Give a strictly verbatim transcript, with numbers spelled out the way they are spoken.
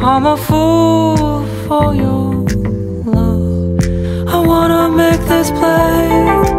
I'm a fool for your love. I wanna make this play.